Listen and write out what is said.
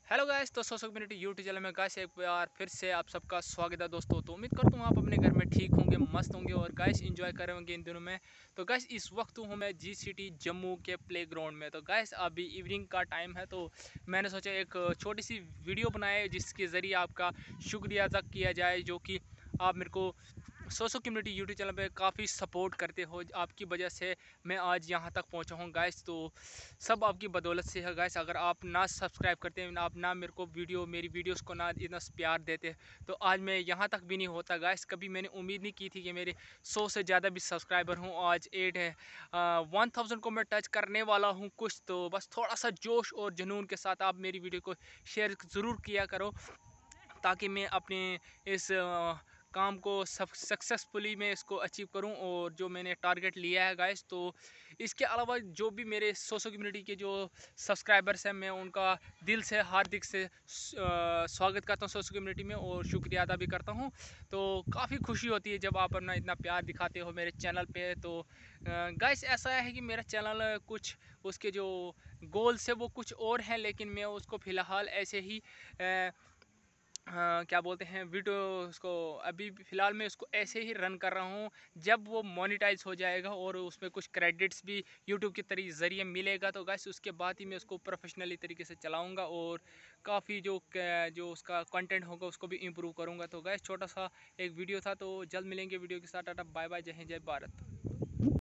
Hello guys, तो social community YouTube channel में guys एक बार फिर से आप सबका स्वागत है दोस्तों। तो उम्मीद करता हूँ आप अपने घर में ठीक होंगे, मस्त होंगे और गाइस एंजॉय कर रहे होंगे इन दिनों में। तो गाइस इस वक्त हूँ मैं GCT जम्मू के प्लेग्राउंड में। तो गाइस अभी इवनिंग का टाइम है, तो मैंने सोचा एक छोटी सी वीडियो बनाए जिसके ज़रिए आपका शुक्रिया अदा किया जाए, जो कि आप मेरे को सोशल कम्युनिटी यूट्यूब चैनल पे काफ़ी सपोर्ट करते हो। आपकी वजह से मैं आज यहाँ तक पहुँचा हूँ गाइस, तो सब आपकी बदौलत से है गाइस। अगर आप ना सब्सक्राइब करते, आप ना मेरे को मेरी वीडियोस को ना इतना प्यार देते, तो आज मैं यहाँ तक भी नहीं होता गाइस। कभी मैंने उम्मीद नहीं की थी कि मेरे 100 से ज़्यादा भी सब्सक्राइबर हूँ। आज 8 है, 1000 को मैं टच करने वाला हूँ कुछ। तो बस थोड़ा सा जोश और जुनून के साथ आप मेरी वीडियो को शेयर ज़रूर किया करो, ताकि मैं अपने इस काम को सक्सेसफुली मैं इसको अचीव करूं और जो मैंने टारगेट लिया है गाइस। तो इसके अलावा जो भी मेरे सोशल कम्युनिटी के जो सब्सक्राइबर्स हैं, मैं उनका दिल से हार्दिक से स्वागत करता हूं सोशल कम्युनिटी में और शुक्रिया अदा भी करता हूं। तो काफ़ी खुशी होती है जब आप अपना इतना प्यार दिखाते हो मेरे चैनल पे। तो गाइस ऐसा है कि मेरा चैनल कुछ उसके जो गोल्स है वो कुछ और हैं, लेकिन मैं उसको फ़िलहाल ऐसे ही हाँ, क्या बोलते हैं, वीडियो उसको अभी फ़िलहाल मैं उसको ऐसे ही रन कर रहा हूँ। जब वो मोनेटाइज हो जाएगा और उसमें कुछ क्रेडिट्स भी यूट्यूब के ज़रिए मिलेगा, तो गाइस उसके बाद ही मैं उसको प्रोफेशनली तरीके से चलाऊँगा और काफ़ी जो उसका कंटेंट होगा उसको भी इम्प्रूव करूँगा। तो गाइस छोटा सा एक वीडियो था, तो जल्द मिलेंगे वीडियो के साथ। टाटा बाय बाय, जय हिंद जय भारत।